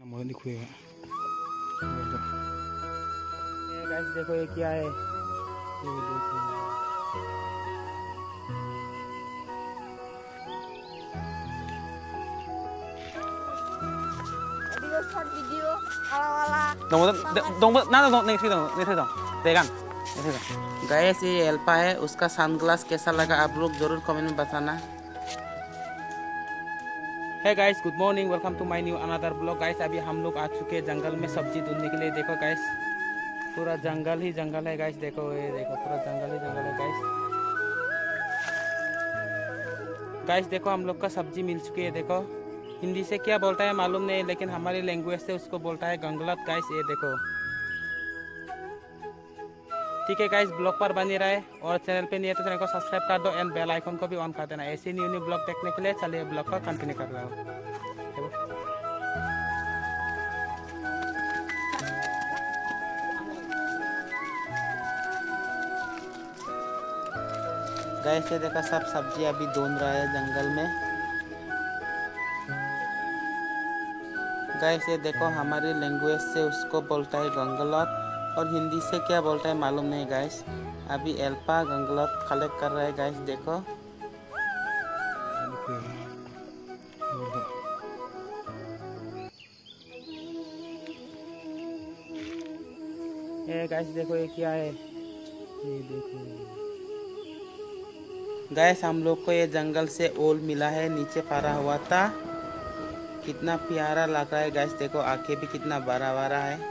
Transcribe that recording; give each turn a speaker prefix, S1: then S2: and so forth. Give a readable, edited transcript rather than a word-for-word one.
S1: मोहन दिखुएगा। ये गाइस देखो ये क्या है, ये देखो।
S2: video ala-ala.
S3: गाइस ये एल्पा है, उसका सनग्लास कैसा लगा आप लोग जरूर कमेंट में बताना।
S1: है guys, good morning, welcome to my new another vlog. Guys अभी हम लोग आ चुके हैं जंगल में सब्जी ढूंढने के लिए। देखो गाइस पूरा जंगल ही जंगल है गाइस। देखो ये देखो पूरा जंगल ही जंगल है गाइस। गाइस देखो हम लोग का सब्जी मिल चुकी है। देखो हिंदी से क्या बोलता है मालूम नहीं, लेकिन हमारी लैंग्वेज से उसको बोलता है गंगलत गाइस। ये देखो ठीक है गाइस, ब्लॉग पर बने रहे और चैनल पे नहीं है तो चैनल को सब्सक्राइब कर दो एंड बेल आइकन को भी ऑन कर देना। ऐसे न्यू न्यू ब्लॉग देखने के लिए चलिए ब्लॉग को कंटिन्यू कर रहा हूँ।
S3: गाइस ये देखा सब सब्जी अभी ढूंढ रहा है जंगल में। गाइस ये देखो हमारी लैंग्वेज से उसको बोलता है गंगलत और हिंदी से क्या बोलता है मालूम नहीं गाइस। अभी एल्पा गंगलत कलेक्ट कर रहा है गाइस। देखो
S1: ये गाइस देखो ये क्या है, ये देखो
S3: गाइस हम लोग को ये जंगल से ओल मिला है, नीचे पड़ा हुआ था। कितना प्यारा लग रहा है गाइस। देखो आंखें भी कितना बड़ा बड़ा है।